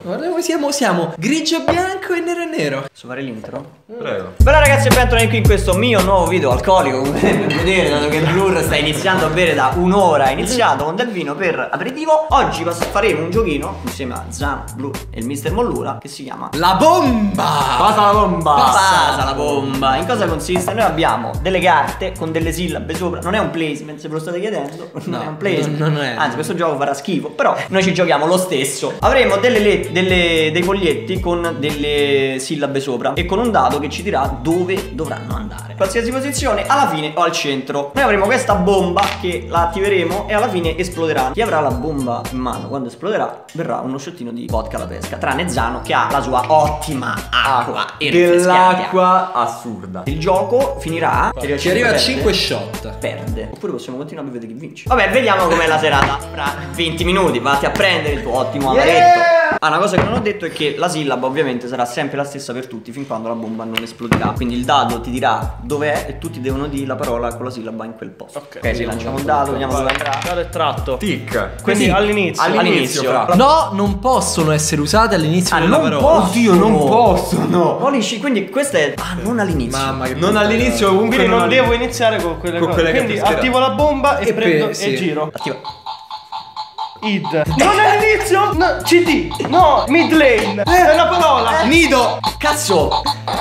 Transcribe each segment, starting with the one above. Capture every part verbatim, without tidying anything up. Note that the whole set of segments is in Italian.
Guarda come siamo, siamo grigio e bianco e nero e nero. Posso fare l'intro? Prego. Bella ragazzi, e bentornati qui in questo mio nuovo video alcolico. Come potete vedere, dato che Blur sta iniziando a bere da un'ora, ha iniziato con del vino per aperitivo. Oggi faremo un giochino insieme a Zano, Blur e il mister Mollura che si chiama La bomba! Pasa la bomba! Pasa la bomba! In cosa consiste? Noi abbiamo delle carte con delle sillabe sopra. Non è un placement, se ve lo state chiedendo. Non No, è un placement. non- non è. Anzi, questo gioco farà schifo. Però noi ci giochiamo lo stesso. Avremo delle let- delle, dei foglietti con delle sillabe sopra e con un dado che ci dirà dove dovranno andare. Qualsiasi posizione, alla fine o al centro. Noi avremo questa bomba che la attiveremo e alla fine esploderà. Chi avrà la bomba in mano quando esploderà verrà uno sciottino di vodka alla pesca. Tranne Zano che ha la sua ottima acqua e Dell'acqua assurda. il gioco finirà Ci arriva a cinque shot. Perde. Oppure possiamo continuare a vedere chi vince. Vabbè, vediamo com'è la serata. Fra venti minuti vatti a prendere il tuo ottimo amaretto. Ah, una cosa che non ho detto è che la sillaba ovviamente sarà sempre la stessa per tutti fin quando la bomba non esploderà. Quindi il dado ti dirà dov'è e tutti devono dire la parola con la sillaba in quel posto. Ok. Ok, se lanciamo il dado, vediamo dove andrà. Dado è tratto. Tic. Quindi Sì. all'inizio. All'inizio. fra. No, non possono essere usate all'inizio Ah, della non parola. possono. non possono. Polish, quindi questa è. Ah, non all'inizio. Mamma che Non all'inizio, comunque Quindi non all- devo iniziare con quelle Con cose. quelle che Quindi pescherà. attivo la bomba e, E prendo pe- sì. e giro. Attiva. Id. Non è all'inizio? No, C D. No, mid lane. È una parola. Nido. Cazzo!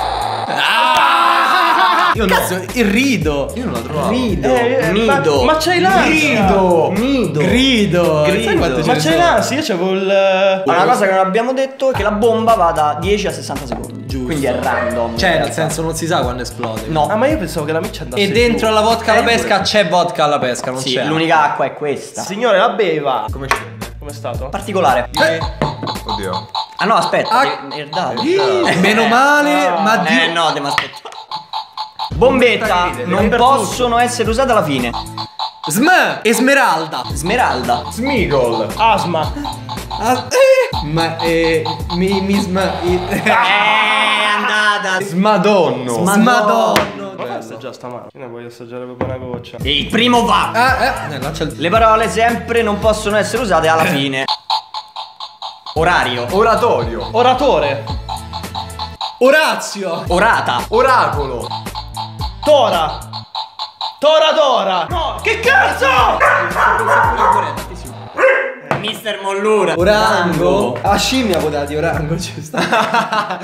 Io non so, il rido. Io non la trovavo. Rido. Eh, eh, Nido. Ma, ma c'hai l'ansia. Nido. Grido. Grido. Sai quante ce Ma ne c'hai sono? l'ansia? Io c'avevo il. Una cosa che non abbiamo detto è che la bomba va da dieci a sessanta secondi. Giusto. Quindi è random. Cioè, nel senso non si sa quando esplode. No. Ah, ma io pensavo che la miccia andasse E dentro giù. alla vodka alla Eh, pesca c'è vodka alla pesca, non Sì, c'è. l'unica acqua è questa. Signore, la beva. Come scende? Com'è stato? Particolare. Oddio. Ah no, aspetta. Ah. è- è dato. Ih, Meno male, ma di... Eh no, devo aspettare. Bombetta non possono essere usate alla fine. Sm. Esmeralda. Smeralda. Smigol. Asma. Ah, eh. Ma eh, mi, mi sm... i- Eh, è andata. Smadonno. Sma- Smadonno. Ma questa già sta male. Io ne voglio assaggiare proprio una goccia. E il primo va. Ah, eh, lancia il... Le parole sempre non possono essere usate alla fine. Orario. Oratorio. Oratore. Orazio. Orata. Oracolo. Tora. Toradora. No, che cazzo? Mister Mollura. Orango. Ah, scimmia votati, Orango ci sta.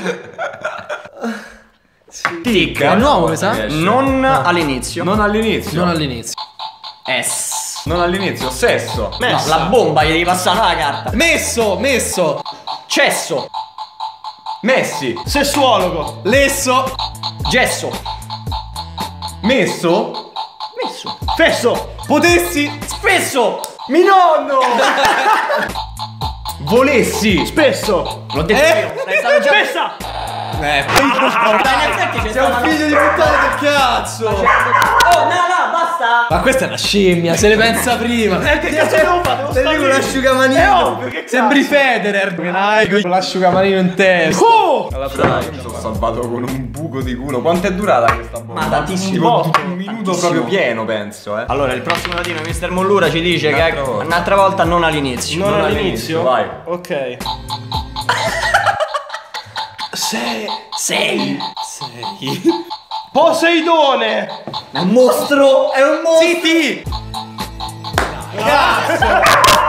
Tic. È nuovo, mi sa? Non all'inizio. Non all'inizio. Non all'inizio. S. Non all'inizio. Sesso. No, la bomba gli devi passare la carta. Messo, messo. Cesso. Messi. Sessuologo. Lesso. Gesso. Messo. Messo. Fesso. Potessi. Spesso. Mi nonno. Volessi. Spesso. L'ho detto Eh. io. È stato già. Spessa. Eh, In effetti c'è sei un stata figlio di puttana del cazzo. Oh, no, no, basta. Ma questa è una scimmia, se ne pensa prima. Eh, che cazzo devo fare? Devo Sei stare lì con lì. l'asciugamanino. È ovvio, che cazzo. Sembri Federer. Dai, con l'asciugamanino in testa. Oh! Dai, mi sono salvato con un buco di culo. Quanto è durata questa bomba? Ma tantissimo. Tipo un minuto proprio pieno, penso, eh. Allora, il prossimo latino, mister Mollura, ci dice Un'altra che volta. un'altra volta non all'inizio. Non Non all'inizio. all'inizio, vai. Ok. Sei. Sei. Sei. Poseidone. È un mostro. È un mostro. Sì, sì. Cazzo.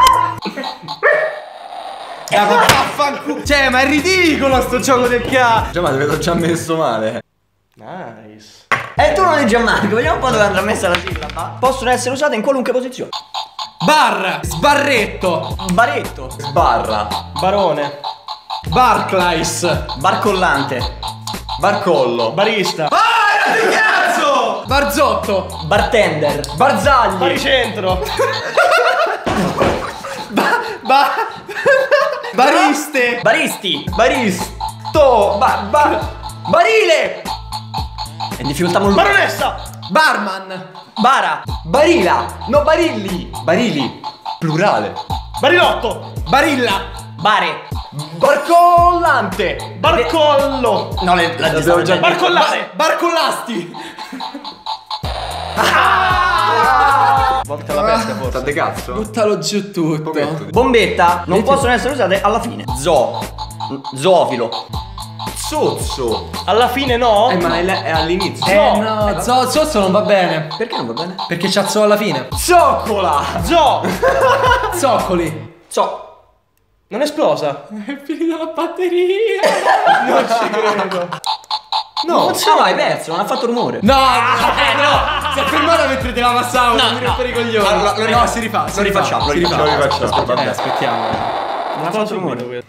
Eh, ma vaffanculo. Cioè, ma è ridicolo sto gioco del cazzo. Già, ma te vedo già messo male. Nice. E tu non è Gianmarco, vediamo un po' dove andrà messa la sillaba. Possono essere usate in qualunque posizione. Bar. Sbarretto. Baretto. Sbarra. Barone. Barclays. Barcollante. Barcollo. Barista. Cazzo. Barzotto. Bartender. Barzagli. Baricentro. Ba. Ba. Bariste. Baristi. Baristo. Ba, ba, barile. È difficoltà molto. Baronessa. Barman. Bara. Barila. No, barilli. Barili. Plurale. Barilotto. Barilla. Bare. Barcollante. Barcollo. No, le, la L'abbiamo già- Barcollare. Barcollasti. Vodka alla pesca forse. Sta de cazzo? Buttalo giù tutto. Pochetto di- Bombetta non possono essere usate alla fine. Zoo. Zoofilo. Zozzo. Alla fine no? Eh, ma è, è all'inizio. Eh, no, zo- zozzo non va bene. Perché non va bene? Perché c'ha zo alla fine. Zoccola. Zo! Zoccoli. So. Non è esplosa? È finita la batteria. Non ci credo. No, no, hai perso, non ha fatto rumore. No, no, no, si è fermata mentre te la passavo. No, non mi no. rompere i coglioni. Allora, lo- no, si rifà. lo rifacciamo, lo si rifà. rifacciamo. Lo rifacciamo. Eh, aspettiamo. Non ha fatto rumore. rumore.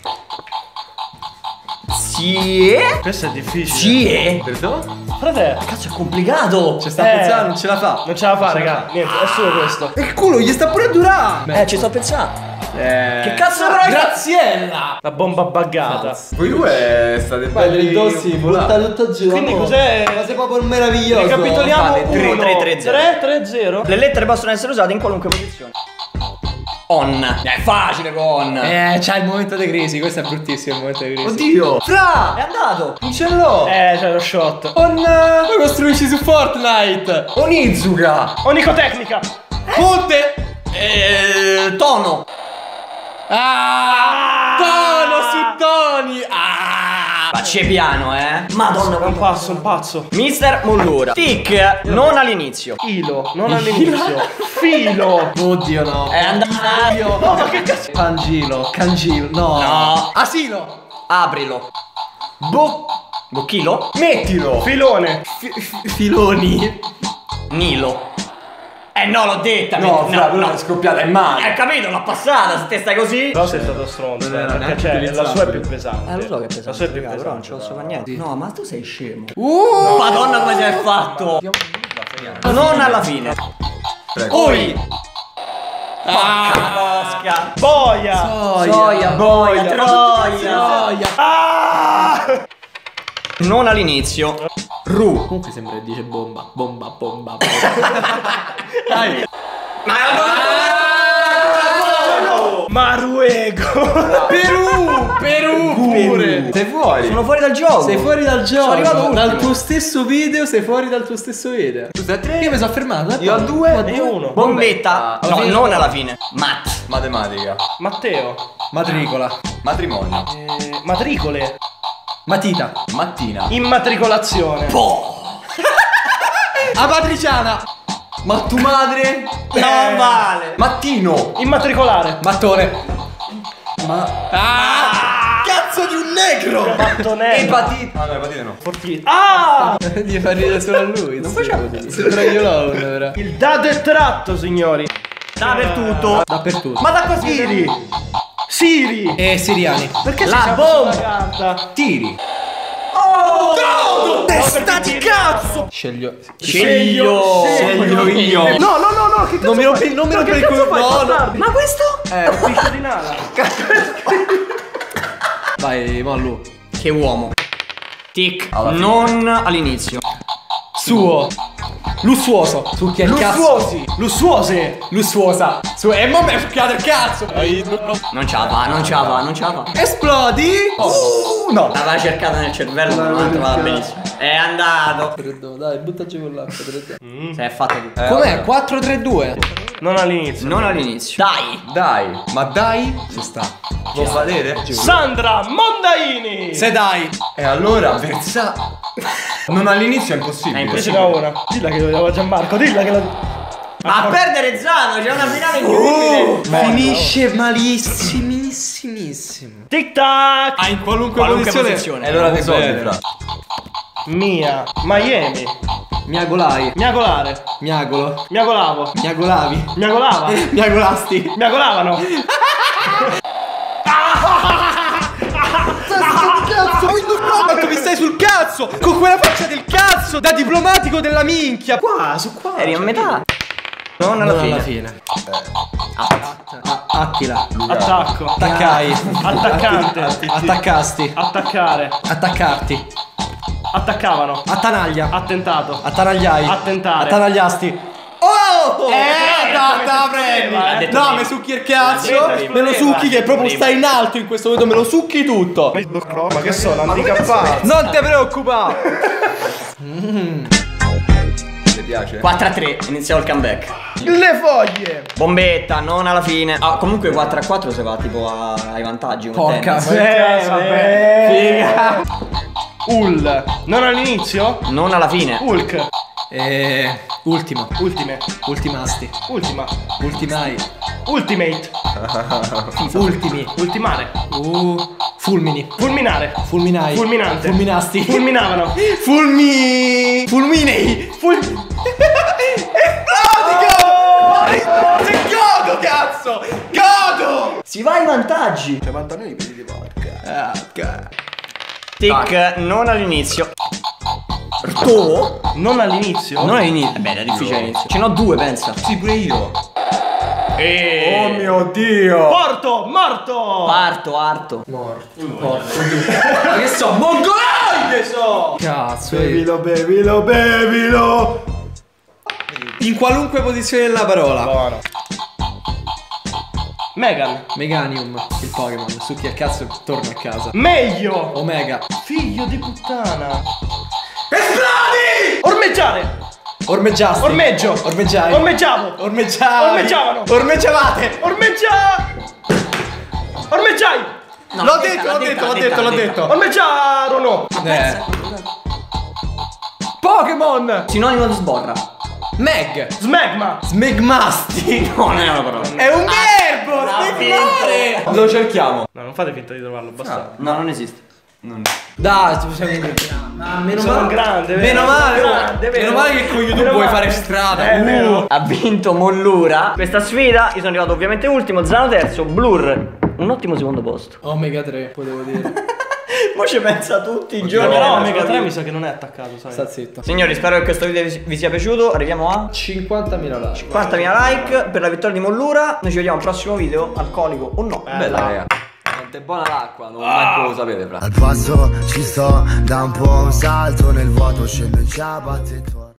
Sì. Questo è difficile. Sì. Perdone? Frate, Cazzo, è complicato. Ci sta Eh. pensando, non ce la fa. non ce la fa, raga. Niente, è solo questo. E il culo gli sta pure a durare. Eh, ci sto pensando. Eh. Che cazzo però? Graziella. La bomba buggata. Voi due state belli volati. tutto giù. Quindi cos'è? Ma sei proprio meraviglioso. Ricapitoliamo. Fate tre, uno, tre, tre, zero. tre, tre, zero. Le lettere possono essere usate in qualunque posizione. On. È facile con. Eh, c'ha il momento di crisi. Questo è bruttissimo il momento di crisi. Oddio. Fra! È andato. Non ce l'ho. Eh, c'è lo shot. On. Lo costruisci su Fortnite. Onizuka. Onicotecnica. Ponte. Eh, tono. Ah! Tono su toni. Ah! Facci piano, eh. Madonna, Un quanto pazzo, un pazzo. Mister Mollura. Tic, non all'inizio. Ilo, non all'inizio. Filo. Oddio no. È andato. No, ma che cazzo? Pangilo. Cangilo. No. No. Asilo. Aprilo. Bo. Bocchilo. Mettilo. Filone. fi- fi- filoni. Nilo. Eh no, l'ho detta. No, mi- fra, quella è scoppiata in mano. Hai capito, l'ho passata. Se te stai così. Però sei stato stronzo. Non era Perché neanche cioè, la utilizzabile. sua è più pesante. Eh, lo so che è pesante. La sua è più raga, però non ce pesante. lo so fare niente. No, ma tu sei scemo. Uh! Madonna, come ti hai fatto? Non alla fine. Prego. Oi. Ah! Mosca. Boia. Soia. Soia, boia, troia. Soia. Ah! Non all'inizio. Ru. Comunque sembra che dice bomba. Bomba, bomba. bomba. Dai. Ma Maruego. Perù. Perù pure. Sei fuori. sono fuori dal gioco. Sei fuori dal Sono arrivato gioco. ultimo. Dal tuo stesso video sei fuori dal tuo stesso video. Tu sei a tre. Io mi sono fermato. Io a due. E uno. Bombetta. Alla No, fine- non alla fine. Matt. Matematica. Matteo. Matricola. Matrimonio. Eh, matricole. Matita. Mattina. Immatricolazione. A Patriciana. Ma tu madre? Non vale. Mattino. Immatricolare. Mattone. Ma. Ah! Cazzo di un negro. Mattonello. Epatite. Ah no, epatite no. Forti- Ah! Gli fa ridere solo a lui. Non facciamo così. Sembra io l'ho ora. Il dado è tratto, signori. Dappertutto. Dappertutto. Ma da così. Siri. Siri. E siriani. Perché La si sa bomba. sulla carta? Tiri. Testa di cazzo! Sceglio. Sceglio. Sceglio io. No, no, no, no, che cazzo Non mi fai? rompi, non mi Ma rompi che il cazzo culo. fai, No, no. bastardi? Ma questo? Eh, un piscio di nana. Vai, Mollu. Che uomo. Tic. Alla fine. Non all'inizio. Suo. Lussuoso. Succhia il cazzo. Lussuosi. Lussuose. Lussuosa. Su, e mo mi hai succhiato il cazzo. Non ce la fa, non ce la fa, non ce la fa. Esplodi. Uh, no. L'aveva cercata nel cervello, ma non l'ha trovata benissimo. È andato. Freddo, dai, buttaci con l'acqua. Freddo. Se è fatta tutto. Eh, Com'è? vabbè. quattro tre due. Non all'inizio. Non all'inizio. Dai. Dai. Ma dai. Ci sta. Può valere? Sandra Mondaini. Se dai. E allora Versa. Non all'inizio è impossibile. È Invece da ora. Dilla che lo davo a Gianmarco, dilla che lo. Ma a perdere Zano, c'è una finale incredibile. Finisce malissimissimissimo. Tic tac. Ah, in qualunque, Qualunque posizione. posizione. E allora dei soldi, Bene. fra. Mia. Miami. Miagolai. Miagolare. Miagolo. Miagolavo. Miagolavi. Miagolava. Miagolasti. Miagolavano. Cazzo, quanto mi stai sul cazzo! Con quella faccia del cazzo! Da diplomatico della minchia! Qua, su qua! Eri a metà. Non alla fine. A- Attila. Attacco. Attaccai. Attaccante. Attaccasti. Attaccare. Attaccarti. Attaccavano. Attanaglia. Attentato. Attanagliai. Attentare. Attanagliasti. Oh! Eh, no, te la prendi. Ha detto No, prima. mi succhi il cazzo. Ha detto Me lo prima. succhi che proprio Prima. sta in alto in questo momento. Me lo succhi tutto. Ma che sono? Handicappato. Non ti preoccupare. Ti piace? quattro a tre, iniziamo il comeback. Le foglie. Bombetta, non alla fine. Ah, comunque quattro a quattro si va tipo a- ai vantaggi. come Porca tennis. puttana. Eh, vabbè. Ul. Non all'inizio? Non alla fine. Hulk. Eh, ultimo. Ultime. Ultimasti. Ultima. Ultimai. Ultimate. Ultimi. Ultimare. Uh, fulmini. Fulminare. Fulminai. Fulminante. Fulminasti. Fulminavano. Fulmi. Fulminei. Ful... Esplodi, godo, cazzo! Godo! Si va ai vantaggi. Cioè, vantano i peli di porca. Ah, ca- Tic, non all'inizio. To? Non all'inizio? Non all'inizio. Beh, era difficile all'inizio. Ce n'ho due, pensa. Sì, pure io. E... Oh mio Dio. Morto! Morto! Parto, arto. Morto. Morto. Ma che so? Mongoloide so! Cazzo, eh. Bevilo, bevilo, bevilo. In qualunque posizione della parola. Buono. Megan. Meganium, il Pokémon. Su chi al cazzo torna a casa. Meglio. Omega. Figlio di puttana. Esplodi! Ormeggiare. Ormeggiasti. Ormeggio. Ormeggiai. Ormeggiavo. Ormeggiavi. Ormeggiavano. Ormeggiavate. Ormeggia. Ormeggiai. No, l'ho l'ha detto, detta, l'ho l'ha detto, l'ho detta, detto, l'ha l'ho detta. detto. Ormeggiarono. Eh. Pokémon. Sinonimo di sborra. Meg. Smegma. Smegmasti. No, non è una parola. È un verbo. bravo. Smegmare. Lo cerchiamo. No, non fate finta di trovarlo, basta. No, non esiste. Non... Dai, tu sei un Ma meno Sono male. grande, vero? Meno male. Sono oh. grande, vero? Meno male che con YouTube Meno puoi male. fare strada. Eh, Uh. vero. Ha vinto Mollura questa sfida. Io sono arrivato ovviamente ultimo. Zano terzo. Blur. Un ottimo secondo posto. Omega tre, potevo dire. Mo ci pensa tutti i No, giorni. però della Omega sua tre vita. mi sa che non è attaccato, sai. Sta zitto. Signori, spero che questo video vi vi sia piaciuto. Arriviamo a cinquantamila like. cinquantamila like per la vittoria di Mollura. Noi ci vediamo al prossimo video, alcolico o no. Bella, raga. Quanto è buona l'acqua, non manco lo sapete, fra. Al passo ci sto, da un po' un salto nel vuoto, scendo in ciabatte.